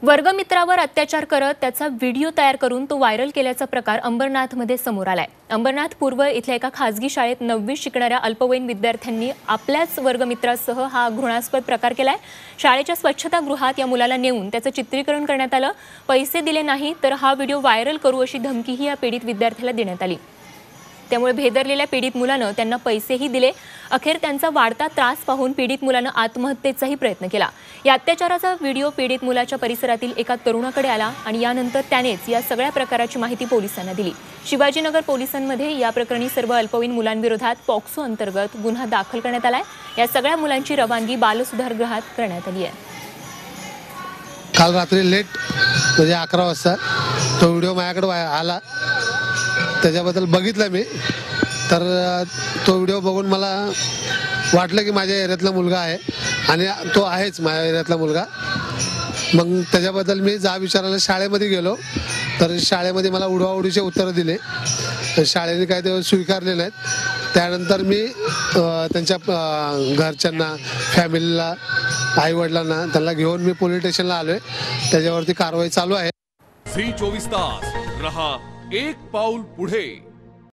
वर्गमित्रावर अत्याचार करत त्याचा व्हिडिओ तयार करून तो व्हायरल केल्याचा प्रकार अंबरनाथमध्ये समोर आलाय। अंबरनाथ पूर्व इथल्या एका खासगी शाळेत 9वी शिकणाऱ्या अल्पवयीन विद्यार्थ्यांनी आपल्याच वर्गमित्रासह हा घृणास्पद प्रकार केलाय। शाळेच्या स्वच्छतागृहात या मुलाला नेऊन त्याचं चित्रीकरण करण्यात आलं। पैसे दिले नाही तर हा व्हिडिओ व्हायरल करू अशी धमकीही या पीडित विद्यार्थ्याला देण्यात आली। त्यामुळे भेदरलेल्या पीडित मुलानं त्यांना पैसेही दिले। अखेर त्यांचा वाढता त्रास पाहून पीडित मुलानं आत्महत्येचाही प्रयत्न केला। या अत्याचाराचा व्हिडिओ पीडित मुलाच्या परिसरातील एका तरुणाकडे आला आणि यानंतर त्यानेच या सगळ्या प्रकाराची माहिती पोलिसांना दिली। शिवाजीनगर पोलिसांमध्ये या प्रकरणी सर्व अल्पवयीन मुलांविरोधात पॉक्सो अंतर्गत गुन्हा दाखल करण्यात आलाय। या सगळ्या मुलांची रवानगी बालसुधारगृहात करण्यात आली आहे। काल रात्री लेट म्हणजे 11 वाजता तो व्हिडिओ माझ्याकडे आला। त्याच्याबद्दल बघितलं मी, तर तो व्हिडिओ बघून मला वाटलं की माझ्या एरियातला मुलगा आहे आणि तो आहेच माझ्या एरियातला मुलगा। मग त्याच्याबद्दल मी विचारायला शाळेमध्ये गेलो, तर शाळेमध्ये मला उडवाउडीचे उत्तरं दिले। शाळेने काय ते स्वीकारले नाहीत। त्यानंतर मी त्यांच्या घरच्यांना, फॅमिलीला, आईवडिलांना त्यांना घेऊन मी पोलीस स्टेशनला आलोय। त्याच्यावरती कारवाई चालू आहे। झी 24 तास रहा एक पाऊल पुढे।